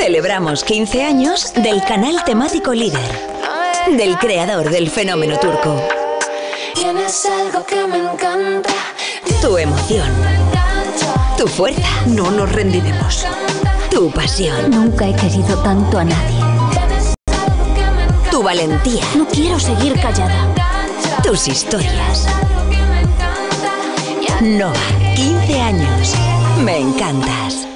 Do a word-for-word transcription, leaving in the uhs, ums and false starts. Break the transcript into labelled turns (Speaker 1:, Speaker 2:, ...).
Speaker 1: Celebramos quince años del canal temático líder, del creador del fenómeno turco.
Speaker 2: Tienes algo que me encanta.
Speaker 1: Tu emoción, tu fuerza,
Speaker 3: no nos rendiremos.
Speaker 1: tu pasión,
Speaker 4: Nunca he querido tanto a nadie.
Speaker 1: tu valentía,
Speaker 4: No quiero seguir callada.
Speaker 1: tus historias. Nova, quince años. Me encantas.